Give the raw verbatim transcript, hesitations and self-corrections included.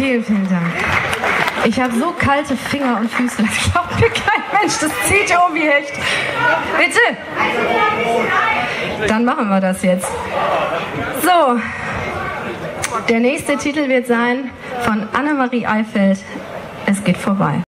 Vielen, vielen Dank. Ich habe so kalte Finger und Füße, das glaubt mir kein Mensch, das zieht ja um wie Hecht. Bitte? Dann machen wir das jetzt. So, der nächste Titel wird sein von Annemarie Eifeld, Es geht vorbei.